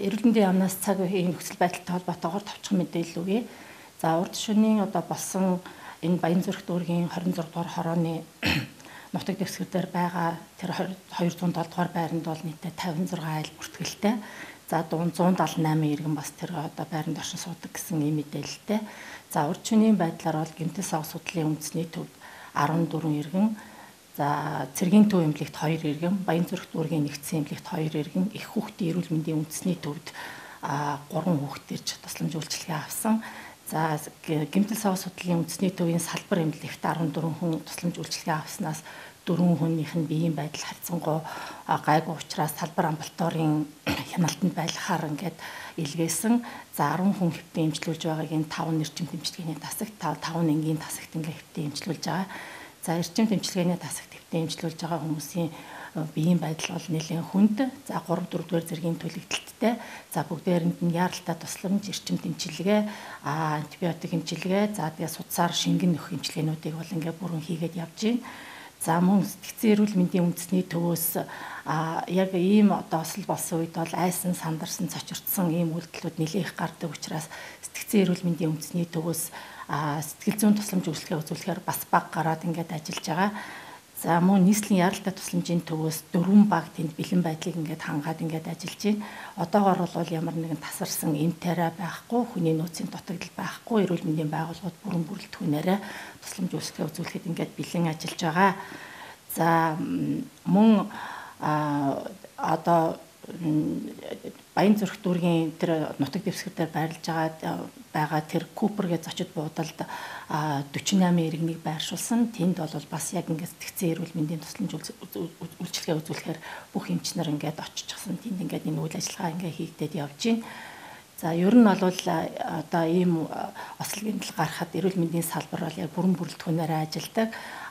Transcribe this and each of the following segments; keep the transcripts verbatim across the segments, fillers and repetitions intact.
Эрүүл мэндийн яамнаас цаг үеийн нөхцөл байдалтай холбоотойгоор товчхон мэдээлэл өгье. За урд шөнийн одоо болсон энэ Баянзүрх дүүргийн хорин зураг дугаар хорооны нутаг дэвсгэр дээр байгаа тэр хоёрзуун долоо дугаар байранд бол нийтдээ тавин зургаан айл бүртгэлтэй. За дунд зуун даалан найман иргэн бас тэр одоо байранд оршин суудаг гэсэн ийм мэдээлэлтэй. За урд шөнийн байдлаар бол гэмтэл сав судлалын үндэсний төвд арван дөрвөн иргэн, за цэргийн төв эмнэлэгт хоёр иргэн, Баянзүрх дүүргийн нэгдсэн эмнэлэгт хоёр иргэн, их хүүхдийн эрүүл мэндийн үндэсний төвд гурван хүүхэд ирж тусламж үйлчилгээ авсан. За гэмтэл сав судлалын үндэсний төвийн салбар эмнэлэгт арван дөрвөн хүн тусламж үйлчилгээ авснаас дөрвөн хүнийх нь биеийн байдал харьцангуй гайгүй учраас салбар амбулаторийн хяналтанд байлгахаар ингээд илгээсэн. За арван хүн хэвтэн эмчилүүлж байгааг энэ таван эрчим тэмчилгээний тасагт таван энгийн тасагт ингээд хэвтэн эмчилүүлж байгаа. За эрчим тэмчилгээний тасагт хэвтэн эмчилүүлж байгаа хүмүүсийн биеийн байдал бол нэлээд хүнд. За гурав дөрөвдүгээр зэргийн төлөвлөлттэй. За бүгдээрэнд нь яаралтай тусламж, эрчим тэмчилгээ, антибиотик эмчилгээ, за тэгээ судсаар шингэн нөх эмчилгээнүүдийг бол ингээд бүрэн хийгээд явж байна. За мөн сэтгцэн эрүүл мэндийн үндэсний төвөөс яг ийм одоо осол болсон үед бол айсан, сандарсан, цочирдсан ийм үйлдэлүүд нэлээх гардаг учраас сэтгцэн эрүүл мэндийн үндэсний төвөөс сэтгэл зүйн тусламж үйлчилгээ үзүүлэхээр бас баг гараад ингээд ажиллаж байгаа. За мөн нийслэлийн яаралтай тусламжийн төвөөс дөрвөн баг тэнд бэлэн байдлыг ингээд хангаад ингээд ажиллаж байна. Одоогоор бол ямар нэгэн тасарсан эмтараа байхгүй, хүний нөөцийн дутагдал байхгүй, эрүүл мэндийн байгууллагууд бүрэн бүрэлдэхүүнээрээ тусламж үйлчилгээ үзүүлэхэд ингээд бэлэн ажиллаж байгаа. За мөн одоо Баянзүрх дүүргийн тэр нутаг дэвсгэр дээр байрлаж байгаа байгаа тэр Купер гэж зочид буудалд дөрвөн найман иргэнийг байршуулсан. Тэнд бол бас яг ингээд сэтгцэн эрүүл мэндийн тусламж үйлчилгээ үзүүлэхээр бүх эмчнэр ингээд очижсэн. Тэнд ингээд энэ үйл ажиллагаа ингээд хийгдээд явж байна. За ер нь бол одоо ийм осол гэмтэл гарахад эрүүл мэндийн салбар бол яг бүрэн бүрэлдэхүүнээр ажилладаг.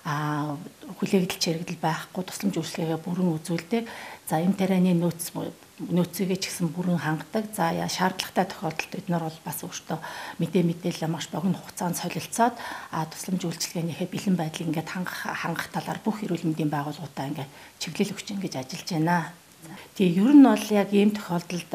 А хүлээгдэл чирэгдэл байхгүй тусламж үйлчилгээгээ бүрэн үзүүлдэг. За энэ тарианы нөөц нөөцийгээ ч гэсэн бүрэн хангадаг. За шаардлагатай тохиолдолд бид нар бол бас өөртөө мэдээ мэдээлэл маш богино хугацаанд солилцоод а тусламж үйлчилгээнийхээ бэлэн байдлыг ингээд хангах хангах талаар бүх эрүүл мэндийн байгууллагуудаа ингээд чиглэл өгч ингэж ажиллаж байна. Тэгээ ер нь бол яг ийм тохиолдолд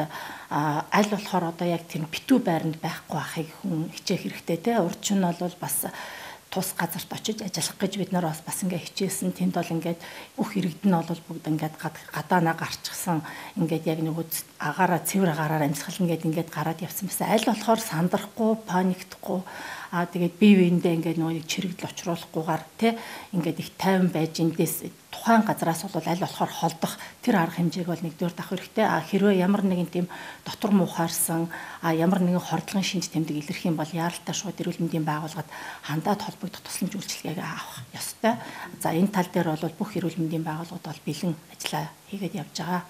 аль болохоор одоо яг тэр битүү байранд байхгүй байхыг хүн хичээх хэрэгтэй те. Урд нь бол бас тус газарт очиж ажиллах гэж бид нар бас бас ингээ хичээсэн. Тэнд бол ингээд бүх иргэдэн нь бол бүгд ингээд гадаанаа гарчихсан. Ингээд яг нөгөө агаараа цэвэр агаараар амьсгална гэд ингээд гараад явсан байсан. Аль болохоор сандрахгүй, паниктахгүй аа тэгээд бие биендээ ингээд нөгөө чирэгдэл очруулахгүйгээр те ингээд их тайван байж эндээс тухайн газраас бол аль болохоор холдох тэр арга хэмжээг бол нэгдүгээр давах хэрэгтэй. А хэрвээ ямар нэгэн тийм дотор муухаарсан а ямар нэгэн хордлогын шинж тэмдэг илэрх юм бол яаралтай шууд эрүүл мэндийн байгууллагад хандаад холбогдох тусламж үйлчилгээг авах ёстой. За энэ тал дээр бол бүх эрүүл мэндийн байгууллагууд бол бэлэн ажиллаа хийгээд явж байгаа.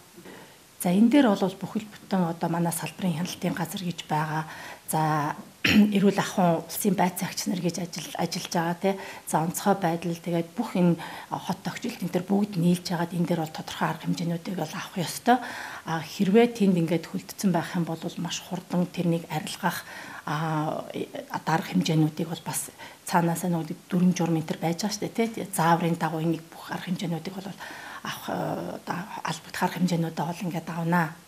За энэ дээр бол бүхэл бүтэн одоо манай салбарын хяналтын газар гэж байгаа. За эрүүл ахуйн улсын байцаагч нар гэж ажил ажиллаж байгаа тий. За онцгой байдал тэгээд бүх энэ хот тогтчлт энэ төр бүгд нийлж байгаад энэ дээр бол тодорхой арга хэмжээнүүдийг бол авах ёстой. А хэрвээ тэнд ингээд хөлдсөн байх юм бол маш хурдан тэрнийг арилгах а дарга хэмжээнүүдийг бол бас цаанаасаа нөгөө дөрвөн журам энэ төр байж байгаа шүү дээ тий. Зааврын дагуу энийг бүх арга хэмжээнүүдийг бол авах албадах арга хэмжээнүүдээ бол ингээд авнаа.